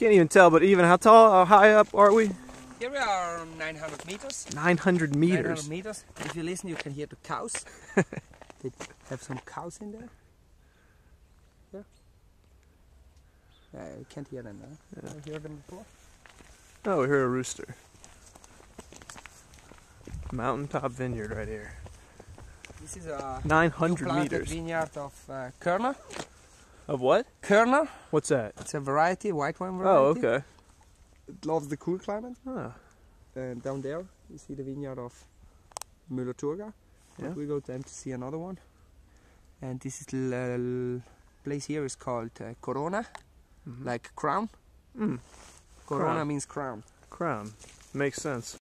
Can't even tell, but even how tall, how high up are we? Here we are 900 meters. 900 meters. 900 meters. If you listen, you can hear the cows. They have some cows in there. Yeah. You can't hear them now. Yeah. You hear them before? Oh, we heard a rooster. Mountaintop Vineyard right here. This is a 900 meters. vineyard of Kerner. Of what? Kerner. What's that? It's a variety, white wine variety. Oh, okay. It loves the cool climate. Oh. And down there, you see the vineyard of Müller-Thurgau. Yeah. We go then to see another one. And this is place here is called Corona, like crown. Mm. Corona Crown. means crown. Crown. Makes sense.